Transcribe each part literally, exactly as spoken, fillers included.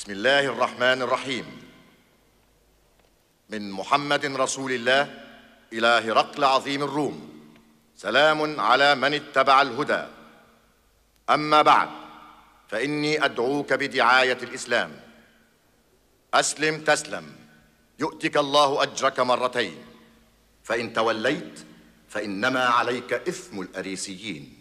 بسم الله الرحمن الرحيم. من محمد رسول الله إلى هرقل عظيم الروم، سلام على من اتبع الهدى. أما بعد، فإني أدعوك بدعاية الإسلام. أسلم تسلم، يؤتك الله أجرك مرتين، فإن توليت فإنما عليك إثم الأريسيين.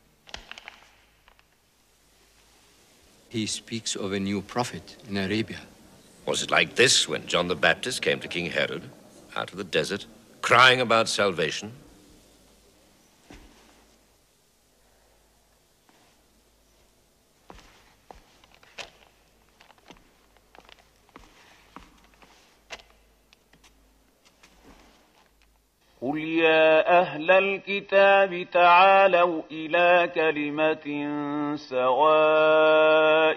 He speaks of a new prophet in Arabia. Was it like this when John the Baptist came to King Herod out of the desert, crying about salvation? قل يا أهل الكتاب تعالوا إلى كلمة سواء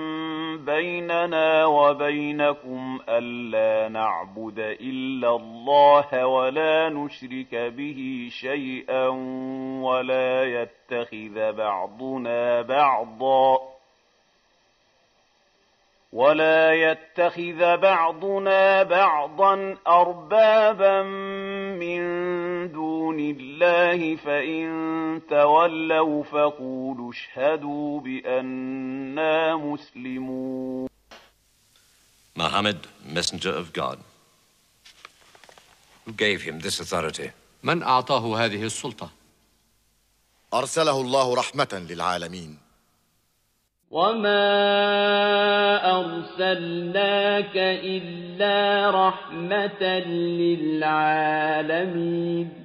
بيننا وبينكم ألا نعبد إلا الله ولا نشرك به شيئا ولا يتخذ بعضنا بعضا ولا يتخذ بعضنا بعضا أربابا من دون الله فإن تولوا فقولوا اشهدوا بأننا مسلمون. Muhammad, messenger of God. Who gave him this authority? من أعطاه هذه السلطة؟ أرسله الله رحمة للعالمين. وما أرسلناك إلا رحمة للعالمين.